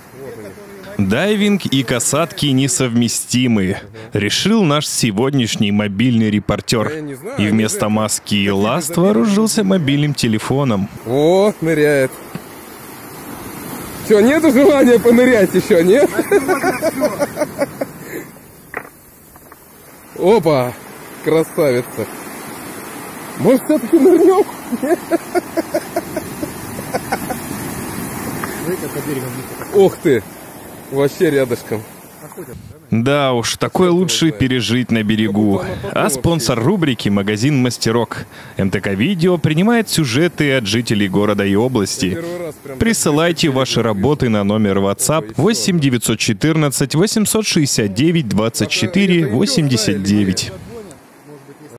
Дайвинг и касатки несовместимы, решил наш сегодняшний мобильный репортер. И вместо маски и ласт вооружился мобильным телефоном. О, ныряет. Что, нету желания понырять еще, нет? Опа, красавица. Может, все-таки нырнем? Ух ты, вообще рядышком. Да уж, такое лучше пережить на берегу. А спонсор рубрики — магазин «Мастерок». МТК-видео принимает сюжеты от жителей города и области. Присылайте ваши работы на номер WhatsApp 8 914 869 24 89.